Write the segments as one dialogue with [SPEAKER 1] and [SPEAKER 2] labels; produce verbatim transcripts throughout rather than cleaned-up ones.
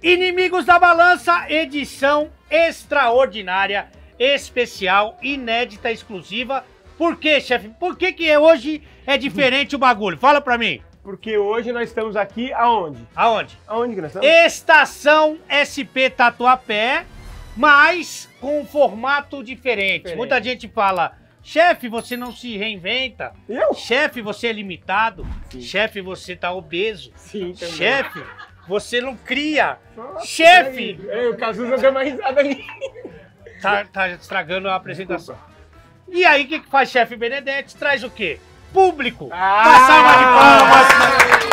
[SPEAKER 1] Inimigos da Balança, edição extraordinária, especial, inédita, exclusiva. Por quê, chefe? Por que que hoje é diferente o bagulho? Fala pra mim.
[SPEAKER 2] Porque hoje nós estamos aqui aonde?
[SPEAKER 1] Aonde?
[SPEAKER 2] Aonde que nós estamos?
[SPEAKER 1] Estação S P Tatuapé, mas com um formato diferente.
[SPEAKER 2] Diferente.
[SPEAKER 1] Muita gente fala, chefe, você não se reinventa.
[SPEAKER 2] Eu?
[SPEAKER 1] Chefe, você é limitado.
[SPEAKER 2] Sim.
[SPEAKER 1] Chefe, você tá obeso.
[SPEAKER 2] Sim, também.
[SPEAKER 1] Chefe, você não cria.
[SPEAKER 2] Nossa,
[SPEAKER 1] Chefe!
[SPEAKER 2] Ei, o Cazuza deu uma risada ali.
[SPEAKER 1] Tá, tá estragando a apresentação. E aí, o que, que faz chefe Benedetti? Traz o quê? Público!
[SPEAKER 2] Ah!
[SPEAKER 1] Uma salva de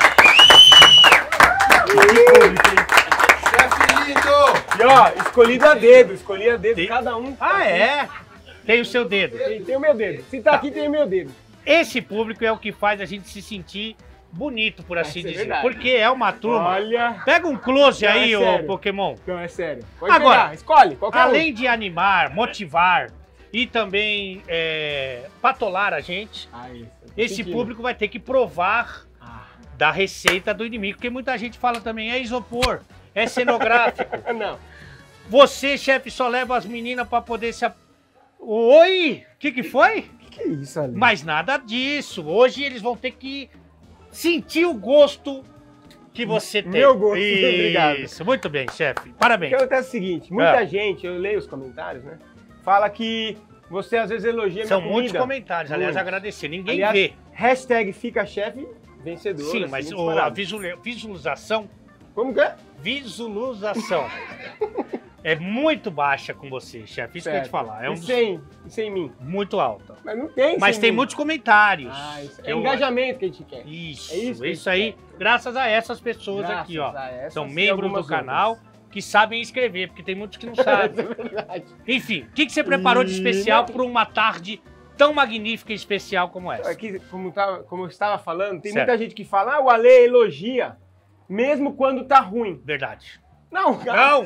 [SPEAKER 1] palmas!
[SPEAKER 3] Chefe lindo!
[SPEAKER 2] E ó, escolhido a dedo, escolhi a dedo,
[SPEAKER 1] Tem-
[SPEAKER 2] cada um.
[SPEAKER 1] Ah, é? Tem o seu dedo.
[SPEAKER 2] Tem, tem o meu dedo. Se tá,
[SPEAKER 1] Tá.
[SPEAKER 2] aqui, tem o meu dedo.
[SPEAKER 1] Esse público é o que faz a gente se sentir bonito, por assim
[SPEAKER 2] Isso é
[SPEAKER 1] dizer.
[SPEAKER 2] verdade.
[SPEAKER 1] Porque é uma turma.
[SPEAKER 2] Olha.
[SPEAKER 1] Pega um close
[SPEAKER 2] Não, é
[SPEAKER 1] aí, ô
[SPEAKER 2] sério.
[SPEAKER 1] Pokémon.
[SPEAKER 2] Não, é sério. Pode
[SPEAKER 1] Agora,
[SPEAKER 2] pegar, escolhe, qualquer
[SPEAKER 1] Além de animar, motivar e também é, patolar a gente,
[SPEAKER 2] um. Ah, isso.
[SPEAKER 1] esse
[SPEAKER 2] Sentindo.
[SPEAKER 1] público vai ter que provar
[SPEAKER 2] Ah.
[SPEAKER 1] da receita do inimigo. Porque muita gente fala também, é isopor, é cenográfico.
[SPEAKER 2] Não.
[SPEAKER 1] Você, chefe, só leva as meninas pra poder se... ap- Oi! O que que foi?
[SPEAKER 2] O que, que é isso ali?
[SPEAKER 1] Mas nada disso. Hoje eles vão ter que sentir o gosto que você tem.
[SPEAKER 2] Meu gosto,
[SPEAKER 1] Isso,
[SPEAKER 2] obrigado.
[SPEAKER 1] muito bem, chefe. Parabéns.
[SPEAKER 2] Porque acontece o seguinte, muita
[SPEAKER 1] É.
[SPEAKER 2] gente, eu leio os comentários, né? Fala que você às vezes elogia
[SPEAKER 1] São
[SPEAKER 2] minha
[SPEAKER 1] muitos
[SPEAKER 2] comida.
[SPEAKER 1] comentários, aliás,
[SPEAKER 2] Muitos.
[SPEAKER 1] agradecer. Ninguém
[SPEAKER 2] Aliás,
[SPEAKER 1] vê.
[SPEAKER 2] Hashtag fica chefe vencedor.
[SPEAKER 1] Sim,
[SPEAKER 2] assim,
[SPEAKER 1] mas o-
[SPEAKER 2] disparado.
[SPEAKER 1] a visual- visualização,
[SPEAKER 2] Como que é?
[SPEAKER 1] visualização é muito baixa com você, chefe. Isso que eu ia te
[SPEAKER 2] Certo.
[SPEAKER 1] falar. É um
[SPEAKER 2] E
[SPEAKER 1] dos-
[SPEAKER 2] sem, e sem mim.
[SPEAKER 1] muito alta.
[SPEAKER 2] Mas não tem
[SPEAKER 1] Mas
[SPEAKER 2] sem
[SPEAKER 1] tem
[SPEAKER 2] mim.
[SPEAKER 1] muitos comentários.
[SPEAKER 2] Ah, isso.
[SPEAKER 1] que
[SPEAKER 2] É
[SPEAKER 1] eu-
[SPEAKER 2] engajamento que a gente quer.
[SPEAKER 1] Isso,
[SPEAKER 2] É isso que a
[SPEAKER 1] isso
[SPEAKER 2] gente
[SPEAKER 1] aí, graças a essas pessoas
[SPEAKER 2] Graças
[SPEAKER 1] aqui, ó.
[SPEAKER 2] a essas
[SPEAKER 1] São
[SPEAKER 2] e
[SPEAKER 1] membros do
[SPEAKER 2] algumas
[SPEAKER 1] canal
[SPEAKER 2] outras.
[SPEAKER 1] que sabem escrever, porque tem muitos que não
[SPEAKER 2] Isso
[SPEAKER 1] sabem.
[SPEAKER 2] é verdade.
[SPEAKER 1] Enfim, o que, que você preparou de
[SPEAKER 2] E-
[SPEAKER 1] especial para uma tarde tão magnífica e especial como essa?
[SPEAKER 2] Aqui, como, tava, como eu estava falando, tem
[SPEAKER 1] Certo.
[SPEAKER 2] muita gente que fala, ah, o Ale elogia, mesmo quando tá ruim.
[SPEAKER 1] Verdade.
[SPEAKER 2] Não, cara,
[SPEAKER 1] Não!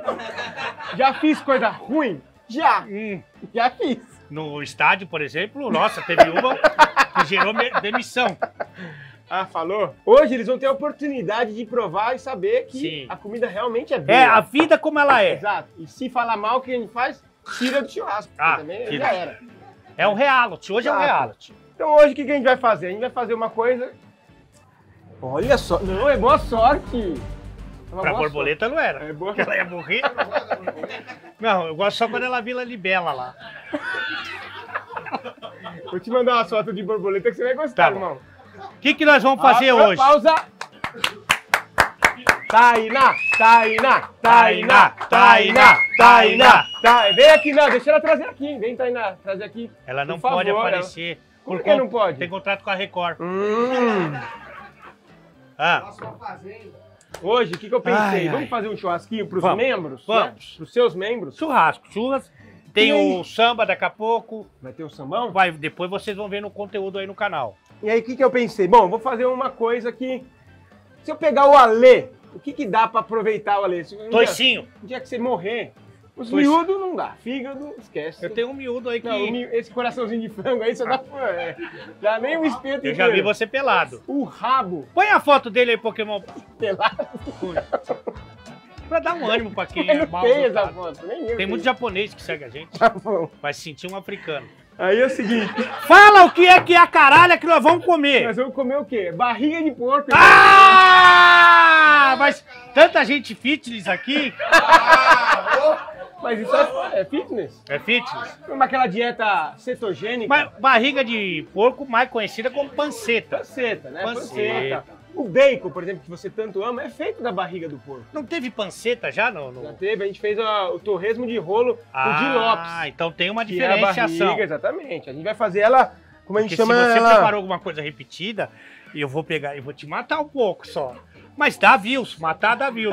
[SPEAKER 2] já fiz coisa ruim? Já,
[SPEAKER 1] Hum,
[SPEAKER 2] já fiz.
[SPEAKER 1] no estádio, por exemplo, nossa, teve uma que gerou me- demissão.
[SPEAKER 2] Ah, falou? Hoje eles vão ter a oportunidade de provar e saber que
[SPEAKER 1] Sim.
[SPEAKER 2] a comida realmente é boa.
[SPEAKER 1] É, a vida como ela é.
[SPEAKER 2] Exato. E se falar mal, o que a gente faz? Tira do churrasco.
[SPEAKER 1] Ah,
[SPEAKER 2] porque também
[SPEAKER 1] tira.
[SPEAKER 2] já era.
[SPEAKER 1] É um reality, hoje é um
[SPEAKER 2] Exato.
[SPEAKER 1] reality.
[SPEAKER 2] Então hoje o que que a gente vai fazer? A gente vai fazer uma coisa... Olha só, não, é boa sorte. É uma
[SPEAKER 1] Pra
[SPEAKER 2] boa
[SPEAKER 1] borboleta não era.
[SPEAKER 2] sorte. É boa
[SPEAKER 1] Porque ela ia morrer. Não, eu gosto só quando ela vira libela lá.
[SPEAKER 2] Vou te mandar uma foto de borboleta que você vai gostar,
[SPEAKER 1] Tá bom.
[SPEAKER 2] irmão.
[SPEAKER 1] O que, que nós vamos fazer
[SPEAKER 2] Ah,
[SPEAKER 1] hoje?
[SPEAKER 2] Pausa. Tainá, Tainá, Tainá, Tainá, Tainá, Tainá. Vem aqui, não, deixa ela trazer aqui. Vem, Tainá, trazer aqui.
[SPEAKER 1] Ela não
[SPEAKER 2] Por
[SPEAKER 1] pode
[SPEAKER 2] favor,
[SPEAKER 1] aparecer.
[SPEAKER 2] Por
[SPEAKER 1] por
[SPEAKER 2] que
[SPEAKER 1] conta-
[SPEAKER 2] não pode?
[SPEAKER 1] Tem contrato com a Record.
[SPEAKER 2] Hum.
[SPEAKER 1] Ah,
[SPEAKER 2] Hoje, o que, que eu pensei?
[SPEAKER 1] Ai, ai.
[SPEAKER 2] Vamos fazer um churrasquinho pros
[SPEAKER 1] Vamos,
[SPEAKER 2] membros?
[SPEAKER 1] vamos.
[SPEAKER 2] Né? Pros seus membros?
[SPEAKER 1] churrasco, churras. Tem
[SPEAKER 2] E aí?
[SPEAKER 1] o samba daqui a pouco.
[SPEAKER 2] Vai ter o sambão?
[SPEAKER 1] Vai, depois vocês vão ver no conteúdo aí no canal.
[SPEAKER 2] E aí, o que, que eu pensei? Bom, vou fazer uma coisa que... Se eu pegar o Alê, o que, que dá pra aproveitar o Alê? Se um dia,
[SPEAKER 1] Toicinho.
[SPEAKER 2] um dia que você morrer, os
[SPEAKER 1] Toicinho.
[SPEAKER 2] miúdos não dá. Fígado, esquece.
[SPEAKER 1] Eu tenho um miúdo aí que...
[SPEAKER 2] Não, o mi- esse coraçãozinho de frango aí só dá pra... É, dá nem um espeto
[SPEAKER 1] Eu já vi
[SPEAKER 2] inteiro.
[SPEAKER 1] você pelado.
[SPEAKER 2] O rabo
[SPEAKER 1] Põe a foto dele aí, Pokémon.
[SPEAKER 2] pelado.
[SPEAKER 1] Pra dar um ânimo pra quem
[SPEAKER 2] Eu
[SPEAKER 1] é
[SPEAKER 2] não
[SPEAKER 1] mal
[SPEAKER 2] tenho essa
[SPEAKER 1] dotado.
[SPEAKER 2] foto, nem eu
[SPEAKER 1] Tem
[SPEAKER 2] tenho.
[SPEAKER 1] muito japonês que segue a gente.
[SPEAKER 2] Tá bom.
[SPEAKER 1] Vai se sentir um africano.
[SPEAKER 2] Aí é o seguinte,
[SPEAKER 1] Fala o que é que é a caralha que nós vamos comer.
[SPEAKER 2] nós vamos comer o quê? Barriga de porco.
[SPEAKER 1] Ah! Mas tanta gente fitness aqui.
[SPEAKER 2] Mas isso é, é fitness?
[SPEAKER 1] É fitness?
[SPEAKER 2] Como aquela dieta cetogênica.
[SPEAKER 1] Mas barriga de porco, mais conhecida como panceta.
[SPEAKER 2] Panceta, né?
[SPEAKER 1] Panceta.
[SPEAKER 2] O bacon, por exemplo, que você tanto ama, é feito da barriga do porco.
[SPEAKER 1] Não teve panceta já no... no-
[SPEAKER 2] Já teve, a gente fez ó, o torresmo de rolo,
[SPEAKER 1] Ah,
[SPEAKER 2] o de Lopes.
[SPEAKER 1] então tem uma
[SPEAKER 2] Que é a
[SPEAKER 1] diferenciação.
[SPEAKER 2] barriga, exatamente. A gente vai fazer ela, como a gente
[SPEAKER 1] Porque
[SPEAKER 2] chama
[SPEAKER 1] se você
[SPEAKER 2] ela...
[SPEAKER 1] preparou alguma coisa repetida, eu vou pegar e vou te matar um pouco só. Mas dá views, matar dá views.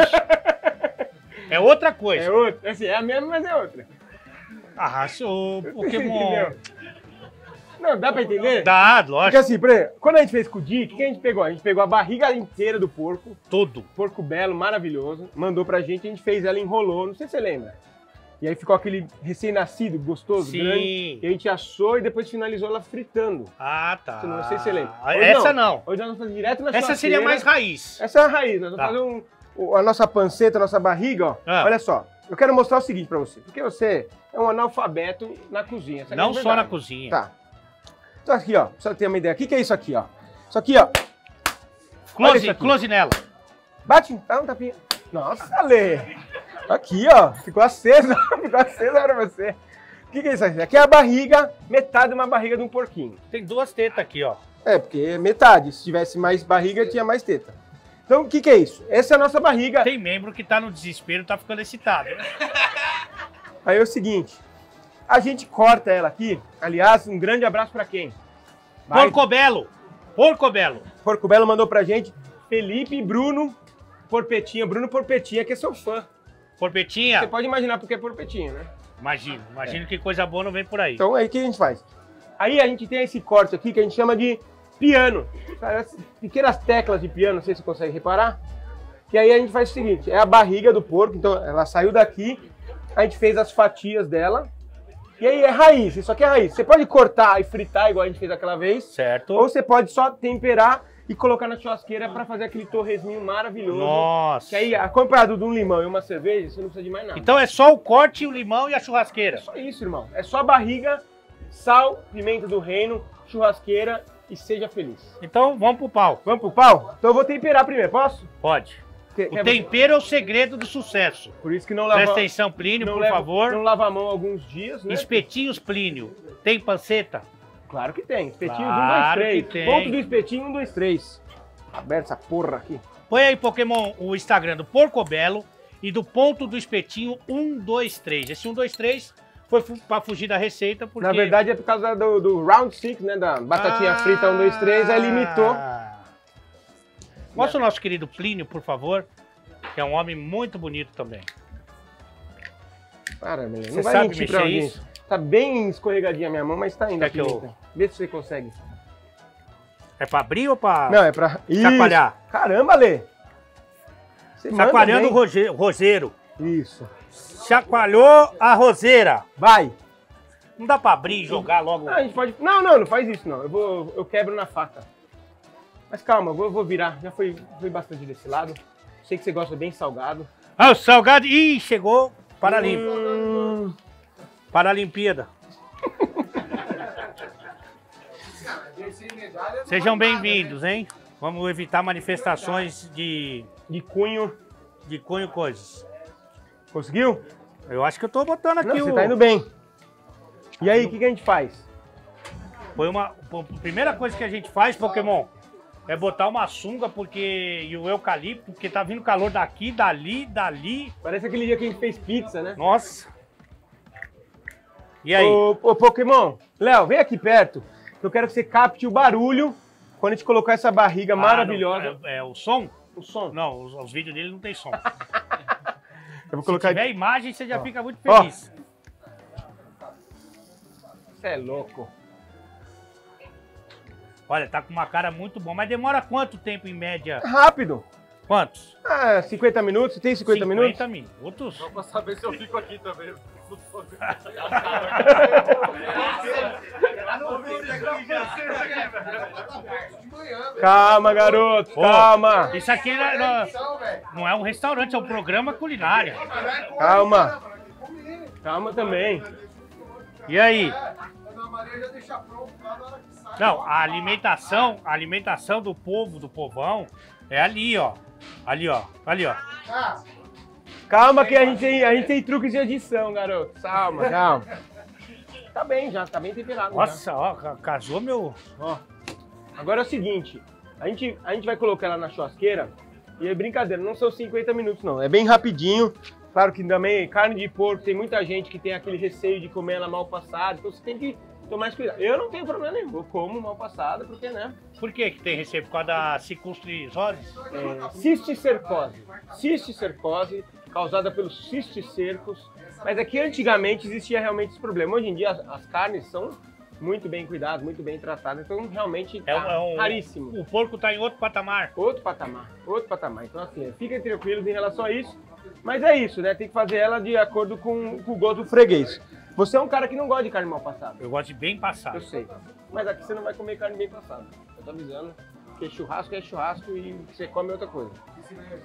[SPEAKER 1] É outra coisa.
[SPEAKER 2] É outra, assim, é a mesma, mas é outra.
[SPEAKER 1] Arrasou, Pokémon.
[SPEAKER 2] Entendeu? Não, dá pra entender?
[SPEAKER 1] Dá,
[SPEAKER 2] Porque
[SPEAKER 1] lógico.
[SPEAKER 2] assim, por exemplo, quando a gente fez com o Di, o que que a gente pegou? A gente pegou a barriga inteira do porco,
[SPEAKER 1] Tudo.
[SPEAKER 2] porco belo, maravilhoso, mandou pra gente, a gente fez ela, enrolou, não sei se você lembra. E aí ficou aquele recém-nascido, gostoso,
[SPEAKER 1] Sim.
[SPEAKER 2] grande. E a gente assou e depois finalizou ela fritando.
[SPEAKER 1] Ah, tá.
[SPEAKER 2] Não sei se você lembra.
[SPEAKER 1] Ah,
[SPEAKER 2] Hoje
[SPEAKER 1] Essa não.
[SPEAKER 2] Hoje nós vamos fazer direto na
[SPEAKER 1] Essa seria
[SPEAKER 2] churrasqueira.
[SPEAKER 1] mais raiz.
[SPEAKER 2] Essa é a raiz, nós vamos
[SPEAKER 1] Tá.
[SPEAKER 2] fazer um, o- a nossa panceta, a nossa barriga, ó.
[SPEAKER 1] Ah.
[SPEAKER 2] Olha só. Eu quero mostrar o seguinte pra você. Porque você é um analfabeto na cozinha. Essa aqui
[SPEAKER 1] Não
[SPEAKER 2] é a
[SPEAKER 1] só
[SPEAKER 2] verdade.
[SPEAKER 1] na cozinha.
[SPEAKER 2] Tá. Então aqui, ó. Pra você ter uma ideia. O que, que é isso aqui, ó? Isso aqui, ó. Olha
[SPEAKER 1] Close,
[SPEAKER 2] isso aqui.
[SPEAKER 1] close nela.
[SPEAKER 2] Bate, dá um tapinha. Nossa, Lê. Aqui, ó. Ficou aceso. Ficou aceso pra você. O que, que é isso aqui? Aqui é a barriga, metade de uma barriga de um porquinho.
[SPEAKER 1] Tem duas tetas aqui, ó.
[SPEAKER 2] É, porque é metade. Se tivesse mais barriga, tinha mais teta. Então, o que, que é isso? Essa é a nossa barriga.
[SPEAKER 1] Tem membro que tá no desespero, tá ficando excitado.
[SPEAKER 2] Aí é o seguinte. A gente corta ela aqui. Aliás, um grande abraço pra quem? Vai.
[SPEAKER 1] Porcobello. Porcobello.
[SPEAKER 2] Porco Belo mandou pra gente. Felipe e Bruno Porpetinha. Bruno Porpetinha, que é seu fã.
[SPEAKER 1] Porpetinha.
[SPEAKER 2] Você pode imaginar porque é Porpetinha, né?
[SPEAKER 1] Imagina, imagina que coisa boa não vem por aí.
[SPEAKER 2] Então, aí o que a gente faz? Aí a gente tem esse corte aqui que a gente chama de piano. Cara, as pequenas teclas de piano, não sei se você consegue reparar. Que aí a gente faz o seguinte, é a barriga do porco, então ela saiu daqui, a gente fez as fatias dela. E aí é raiz, isso aqui é raiz. Você pode cortar e fritar igual a gente fez aquela vez.
[SPEAKER 1] Certo.
[SPEAKER 2] Ou você pode só temperar e colocar na churrasqueira para fazer aquele torresminho maravilhoso.
[SPEAKER 1] Nossa.
[SPEAKER 2] Que aí, acompanhado de um limão e uma cerveja, você não precisa de mais nada.
[SPEAKER 1] Então é só o corte, o limão e a churrasqueira.
[SPEAKER 2] É só isso, irmão. É só barriga, sal, pimenta do reino, churrasqueira e seja feliz.
[SPEAKER 1] Então vamos pro pau.
[SPEAKER 2] Vamos pro pau? Então eu vou temperar primeiro, posso?
[SPEAKER 1] Pode.
[SPEAKER 2] Quer-
[SPEAKER 1] O
[SPEAKER 2] quer-
[SPEAKER 1] tempero é o segredo do sucesso.
[SPEAKER 2] Por isso que não lava...
[SPEAKER 1] Presta atenção, Plínio,
[SPEAKER 2] não
[SPEAKER 1] por
[SPEAKER 2] leva-
[SPEAKER 1] favor.
[SPEAKER 2] Não lava a mão alguns dias, né?
[SPEAKER 1] Espetinhos, Plínio. Tem panceta?
[SPEAKER 2] Claro que tem. Espetinhos um,
[SPEAKER 1] Claro
[SPEAKER 2] dois, três.
[SPEAKER 1] que tem.
[SPEAKER 2] Ponto do espetinho, um, dois, três. Aberta essa porra aqui.
[SPEAKER 1] Põe aí, Pokémon, o Instagram do Porcobello e do ponto do espetinho um, dois, três. Esse um, dois, três foi fu- pra fugir da receita, porque...
[SPEAKER 2] Na verdade é por causa do, do round six, né? Da batatinha
[SPEAKER 1] Ah.
[SPEAKER 2] frita um, dois, três, aí limitou.
[SPEAKER 1] Mostra o nosso querido Plínio, por favor, que é um homem muito bonito também.
[SPEAKER 2] Para, menino.
[SPEAKER 1] Você
[SPEAKER 2] Não vai
[SPEAKER 1] sabe
[SPEAKER 2] mentir pra
[SPEAKER 1] mexer
[SPEAKER 2] alguém.
[SPEAKER 1] isso?
[SPEAKER 2] Tá bem escorregadinha a minha mão, mas tá indo
[SPEAKER 1] Quer
[SPEAKER 2] a
[SPEAKER 1] que eu-
[SPEAKER 2] pimenta. Vê se você consegue.
[SPEAKER 1] É pra abrir ou pra
[SPEAKER 2] Não, é pra...
[SPEAKER 1] chacoalhar?
[SPEAKER 2] Isso. Caramba, Lê. Você manda
[SPEAKER 1] Chacoalhando o
[SPEAKER 2] bem.
[SPEAKER 1] roge- roseiro.
[SPEAKER 2] Isso.
[SPEAKER 1] Chacoalhou a roseira.
[SPEAKER 2] Vai.
[SPEAKER 1] Não dá pra abrir e jogar logo.
[SPEAKER 2] Não, a gente pode... Não, não, não faz isso não. Eu, vou... eu quebro na faca. Mas calma, eu vou, vou virar. Já foi, foi bastante desse lado. Sei que você gosta bem salgado.
[SPEAKER 1] Ah, o salgado. Ih, chegou. Paralimpa.
[SPEAKER 2] Hum...
[SPEAKER 1] Paralimpíada. Sejam bem-vindos, hein? Vamos evitar manifestações de,
[SPEAKER 2] De cunho.
[SPEAKER 1] de cunho coisas.
[SPEAKER 2] Conseguiu?
[SPEAKER 1] Eu acho que eu tô botando aqui
[SPEAKER 2] Não,
[SPEAKER 1] o...
[SPEAKER 2] você tá indo bem. E aí, o que, que a gente faz?
[SPEAKER 1] Foi uma... A primeira coisa que a gente faz, Pokémon, é botar uma sunga porque... e o eucalipto, porque tá vindo calor daqui, dali, dali.
[SPEAKER 2] Parece aquele dia que a gente fez pizza, né?
[SPEAKER 1] Nossa. E aí?
[SPEAKER 2] Ô, ô Pokémon, Léo, vem aqui perto, que eu quero que você capte o barulho quando a gente colocar essa barriga
[SPEAKER 1] Ah,
[SPEAKER 2] maravilhosa.
[SPEAKER 1] não, é, é o som?
[SPEAKER 2] O som.
[SPEAKER 1] Não, os, os vídeos dele não tem som.
[SPEAKER 2] Eu vou
[SPEAKER 1] Se
[SPEAKER 2] colocar...
[SPEAKER 1] tiver imagem, você já
[SPEAKER 2] Ó.
[SPEAKER 1] fica muito
[SPEAKER 2] Ó.
[SPEAKER 1] feliz.
[SPEAKER 2] Você é louco.
[SPEAKER 1] Olha, tá com uma cara muito boa. Mas demora quanto tempo em média?
[SPEAKER 2] Rápido.
[SPEAKER 1] Quantos?
[SPEAKER 2] Ah, cinquenta minutos? Tem cinquenta, minutos?
[SPEAKER 1] cinquenta minutos?
[SPEAKER 3] Pra saber se eu fico aqui também.
[SPEAKER 2] Calma, garoto,
[SPEAKER 1] Ô,
[SPEAKER 2] calma.
[SPEAKER 1] Isso aqui não, não- não é um restaurante, é um programa culinário.
[SPEAKER 2] Calma. Calma também.
[SPEAKER 1] E aí?
[SPEAKER 3] A Maria já deixa pronto lá na hora que sai.
[SPEAKER 1] Não, a alimentação, a alimentação do povo, do povão, é ali, ó. Ali, ó. Ali, ó.
[SPEAKER 3] Ah,
[SPEAKER 2] Calma que a gente tem, a gente tem truques de edição, garoto. Calma, calma. Tá bem já, tá bem temperado. já.
[SPEAKER 1] Nossa, ó, ca- casou meu...
[SPEAKER 2] Ó, agora é o seguinte, a gente, a gente vai colocar ela na churrasqueira e é brincadeira, não são cinquenta minutos não, é bem rapidinho. Claro que também carne de porco, tem muita gente que tem aquele receio de comer ela mal passada, então você tem que tomar mais cuidado. Eu não tenho problema nenhum, eu como mal passada, porque, né?
[SPEAKER 1] Por que que tem receio? Por causa da cicustriose?
[SPEAKER 2] É, cisticercose. Cisticercose, causada pelos cisticercos. Mas aqui antigamente existia realmente esse problema. Hoje em dia as, as carnes são muito bem cuidadas, muito bem tratadas, então realmente tá
[SPEAKER 1] É, um- é um...
[SPEAKER 2] raríssimo.
[SPEAKER 1] O porco tá em outro patamar.
[SPEAKER 2] Outro patamar, outro patamar. Então assim, fiquem tranquilos em relação a isso. Mas é isso, né? Tem que fazer ela de acordo com, com o gosto do freguês. Você é um cara que não gosta de carne mal passada.
[SPEAKER 1] Eu gosto de bem passado.
[SPEAKER 2] Eu sei. Mas aqui você não vai comer carne bem passada. Eu tô avisando. Porque churrasco é churrasco e você come outra coisa.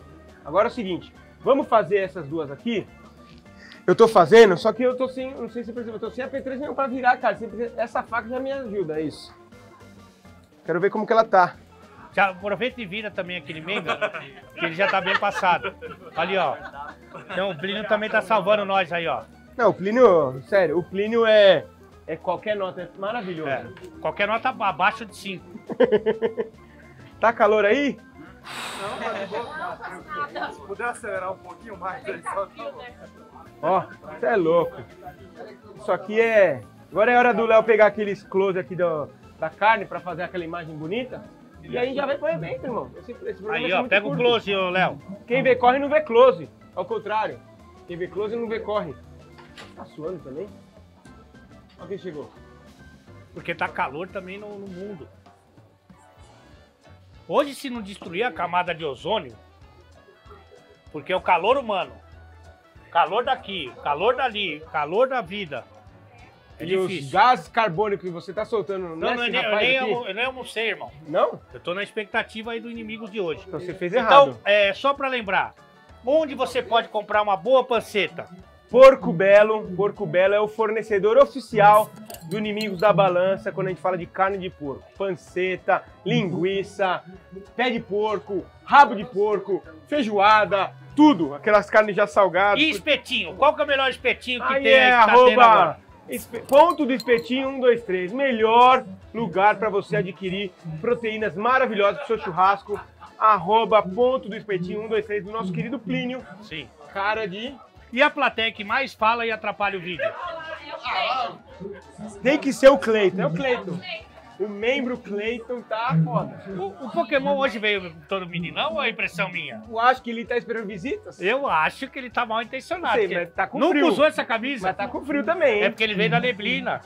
[SPEAKER 2] Agora é o seguinte, vamos fazer essas duas aqui. Eu tô fazendo, só que eu tô sem, não sei se você percebeu, eu tô sem a P três mesmo pra virar, cara. Essa faca já me ajuda, é isso. Quero ver como que ela tá.
[SPEAKER 1] Já aproveita e vira também aquele membro, que ele já tá bem passado. Ali, ó. Então o Plínio também tá salvando nós aí, ó.
[SPEAKER 2] Não, o Plínio, sério, o Plínio é, é qualquer nota, é maravilhoso. É,
[SPEAKER 1] qualquer nota abaixo de cinco.
[SPEAKER 2] Tá calor aí?
[SPEAKER 3] Não, mas se puder acelerar um pouquinho mais, aí só tá bom.
[SPEAKER 2] Ó, você é louco. Isso aqui é... Agora é hora do Léo pegar aqueles close aqui do, da carne pra fazer aquela imagem bonita. E aí já vai pro evento, irmão. Esse, esse
[SPEAKER 1] aí, ó, pega curto. O close, ô, Léo.
[SPEAKER 2] Quem vê corre não vê close. Ao contrário. Quem vê close não vê corre. Tá suando também? Olha quem chegou.
[SPEAKER 1] Porque tá calor também no, no mundo. Hoje, se não destruir a camada de ozônio, porque o calor humano, calor daqui, calor dali, calor da vida, é
[SPEAKER 2] e
[SPEAKER 1] difícil.
[SPEAKER 2] Os gases carbônicos que você tá soltando...
[SPEAKER 1] Não, não, eu, nem, eu, eu nem almocei, irmão.
[SPEAKER 2] Não?
[SPEAKER 1] Eu tô na expectativa aí do Inimigos de hoje.
[SPEAKER 2] Então você fez errado.
[SPEAKER 1] Então, é, só pra lembrar, onde você pode comprar uma boa panceta?
[SPEAKER 2] Porco Belo. Porco Belo é o fornecedor oficial do Inimigos da Balança quando a gente fala de carne de porco. Panceta, linguiça, pé de porco, rabo de porco, feijoada, tudo. Aquelas carnes já salgadas.
[SPEAKER 1] E espetinho? Qual que é o melhor espetinho que
[SPEAKER 2] aí
[SPEAKER 1] tem
[SPEAKER 2] é,
[SPEAKER 1] aí que tá
[SPEAKER 2] arroba,
[SPEAKER 1] tendo agora?
[SPEAKER 2] Espe, ponto do espetinho um, dois, três. Melhor lugar para você adquirir proteínas maravilhosas para o seu churrasco. Arroba ponto do espetinho um, dois, três do nosso querido Plínio.
[SPEAKER 1] Sim.
[SPEAKER 2] Cara de...
[SPEAKER 1] E a plateia que mais fala e atrapalha o vídeo?
[SPEAKER 2] Tem que ser o Cleiton. É o Cleiton. O membro Cleiton tá foda.
[SPEAKER 1] O, o Pokémon hoje veio todo meninão ou é impressão minha?
[SPEAKER 2] Eu acho que ele tá esperando visitas.
[SPEAKER 1] Eu acho que ele tá mal intencionado.
[SPEAKER 2] Sei, mas tá com
[SPEAKER 1] nunca
[SPEAKER 2] frio.
[SPEAKER 1] usou essa camisa.
[SPEAKER 2] Mas tá com frio também, hein?
[SPEAKER 1] É porque ele veio da neblina.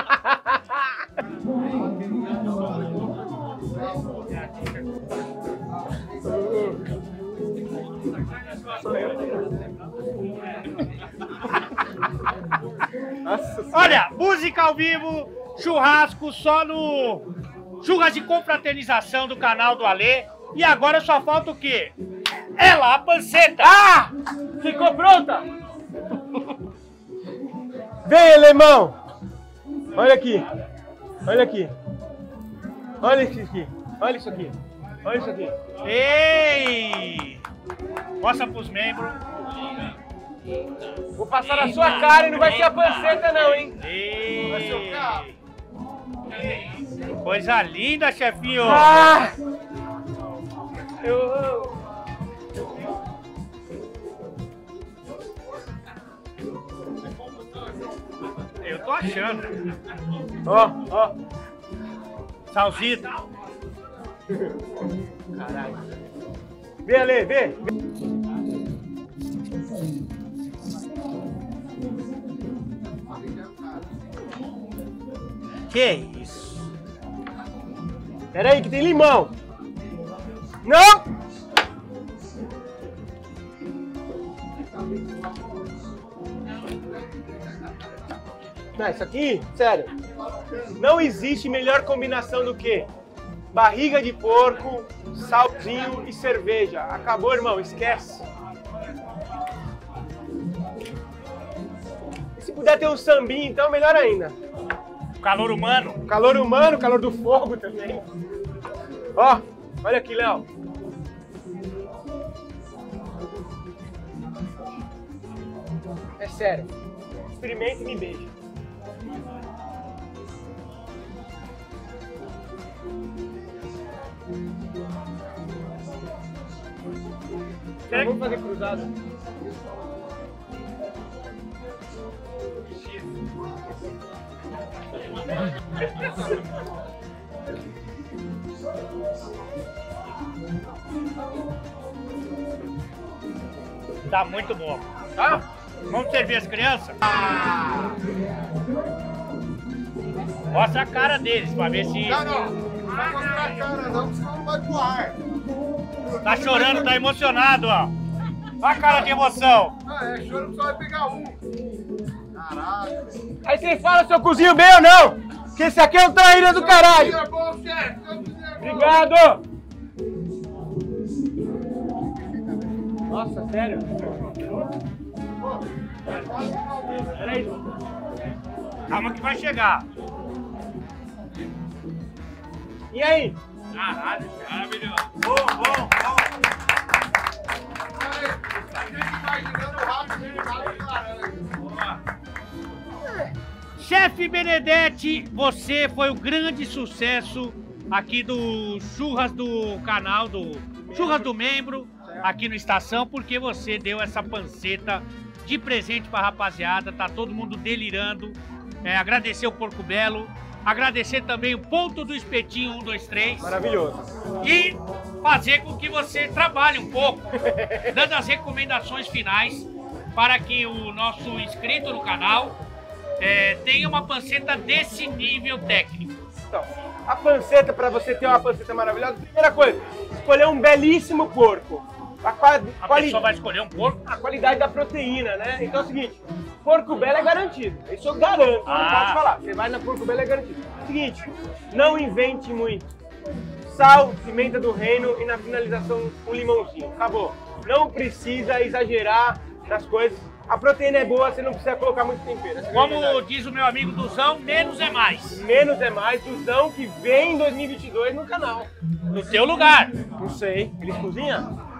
[SPEAKER 2] Nossa,
[SPEAKER 1] olha, música ao vivo, churrasco só no Churras de Confraternização do canal do Alê. E agora só falta o quê? É lá a panceta!
[SPEAKER 2] Ah! Ficou pronta? Vem, alemão! Olha aqui, olha aqui. Olha isso aqui, olha isso aqui, olha isso aqui.
[SPEAKER 1] Ei! Mostra pros membros.
[SPEAKER 2] Vou passar na sua cara e não vai ser a panceta não, hein?
[SPEAKER 1] Ei. Vai ser o carro. Coisa linda, chefinho!
[SPEAKER 2] Ah! Eu...
[SPEAKER 1] Eu tô achando.
[SPEAKER 2] Ó, ó.
[SPEAKER 1] Salzito.
[SPEAKER 2] Caralho. Vê, Ale, vê.
[SPEAKER 1] Que isso?
[SPEAKER 2] Pera aí que tem limão. Não! Não, isso aqui, sério, não existe melhor combinação do que barriga de porco, salzinho e cerveja. Acabou, irmão, esquece. E se puder ter um sambinho, então melhor ainda.
[SPEAKER 1] Calor humano.
[SPEAKER 2] Calor humano, calor do fogo também. Ó, olha aqui, Léo. É sério. Experimenta e me beija. Então, vamos fazer cruzado.
[SPEAKER 1] Tá muito bom.
[SPEAKER 2] Tá?
[SPEAKER 1] Vamos servir as crianças? Mostra a cara deles pra ver se...
[SPEAKER 3] Não, não. Não vai mostrar a cara não, senão não vai pro ar.
[SPEAKER 1] Tá chorando, tá emocionado, ó. Olha a cara de emoção.
[SPEAKER 3] Ah, é, choro só vai pegar um. Caralho.
[SPEAKER 2] Aí você fala se eu cozinho bem ou não. Que esse aqui é um traíra do caralho.
[SPEAKER 3] É bom, chefe.
[SPEAKER 2] Obrigado. Nossa, sério? Peraí.
[SPEAKER 1] Calma que vai chegar.
[SPEAKER 2] E aí?
[SPEAKER 1] Caralho, maravilhoso.
[SPEAKER 3] Bom, bom, bom.
[SPEAKER 1] Chefe Benedetti, você foi o grande sucesso aqui do Churras do canal, do Churras do Membro, aqui no Estação, porque você deu essa panceta de presente pra rapaziada, tá todo mundo delirando. É, agradecer o Porco Belo, agradecer também o Ponto do Espetinho um, dois, três.
[SPEAKER 2] Maravilhoso.
[SPEAKER 1] E fazer com que você trabalhe um pouco, dando as recomendações finais para que o nosso inscrito no canal é, tenha uma panceta desse nível técnico.
[SPEAKER 2] Então, a panceta, para você ter uma panceta maravilhosa, primeira coisa, escolher um belíssimo porco. A, qua
[SPEAKER 1] A
[SPEAKER 2] quali
[SPEAKER 1] pessoa vai escolher um porco.
[SPEAKER 2] a qualidade da proteína, né? Então é o seguinte, Porco Belo é garantido. Isso eu garanto,
[SPEAKER 1] Ah.
[SPEAKER 2] não posso falar. Você vai na Porco Belo é garantido. Seguinte, não invente muito. Sal, pimenta do reino e na finalização um limãozinho. Acabou. Não precisa exagerar nas coisas. A proteína é boa, você não precisa colocar muito tempero. Essa é a
[SPEAKER 1] Como
[SPEAKER 2] verdade.
[SPEAKER 1] diz o meu amigo Duzão, menos é mais.
[SPEAKER 2] Menos é mais, Duzão que vem em dois mil e vinte e dois no canal.
[SPEAKER 1] No teu lugar.
[SPEAKER 2] Não sei. Ele cozinha?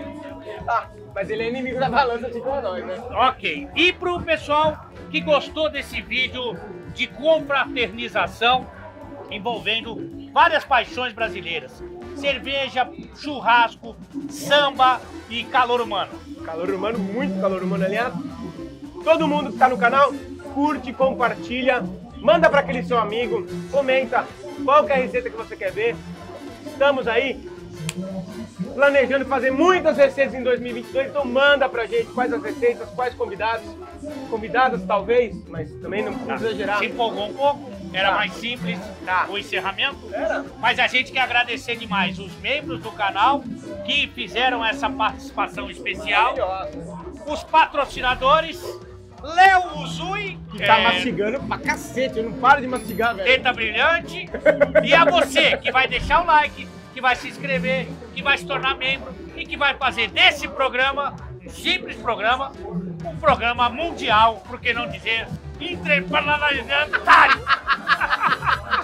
[SPEAKER 2] Ah, mas ele é inimigo da balança assim como nós, né?
[SPEAKER 1] Ok. E pro pessoal que gostou desse vídeo de confraternização envolvendo várias paixões brasileiras. Cerveja, churrasco, samba e calor humano.
[SPEAKER 2] Calor humano, muito calor humano, aliás. Todo mundo que tá no canal, curte, compartilha, manda para aquele seu amigo, comenta qual que é a receita que você quer ver. Estamos aí planejando fazer muitas receitas em dois mil e vinte e dois, então manda pra gente quais as receitas, quais convidados, convidadas talvez, mas também não precisa exagerar.
[SPEAKER 1] Se empolgou um pouco, era
[SPEAKER 2] Tá.
[SPEAKER 1] mais simples
[SPEAKER 2] Tá.
[SPEAKER 1] o encerramento.
[SPEAKER 2] Era.
[SPEAKER 1] Mas a gente quer agradecer demais os membros do canal que fizeram essa participação especial,
[SPEAKER 2] Maravilhosa.
[SPEAKER 1] os patrocinadores, Léo Uzui,
[SPEAKER 2] Que tá
[SPEAKER 1] é,
[SPEAKER 2] mastigando pra cacete, eu não paro de mastigar, velho.
[SPEAKER 1] Teta Brilhante, e a você que vai deixar o like, que vai se inscrever, que vai se tornar membro e que vai fazer desse programa, um simples programa, um programa mundial, por que não dizer, interplanetário.